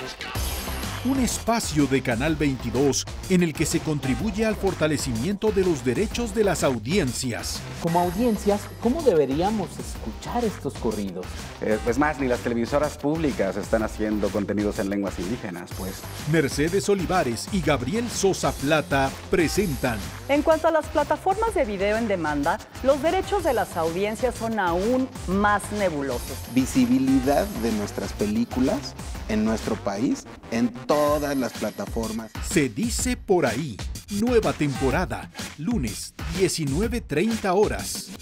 Un espacio de Canal 22 en el que se contribuye al fortalecimiento de los derechos de las audiencias. Como audiencias, ¿cómo deberíamos escuchar estos corridos? Pues más, ni las televisoras públicas están haciendo contenidos en lenguas indígenas, pues. Mercedes Olivares y Gabriel Sosa Plata presentan. En cuanto a las plataformas de video en demanda, los derechos de las audiencias son aún más nebulosos. Visibilidad de nuestras películas en nuestro país, en todas las plataformas. Se dice por ahí. Nueva temporada, lunes 19:30 horas.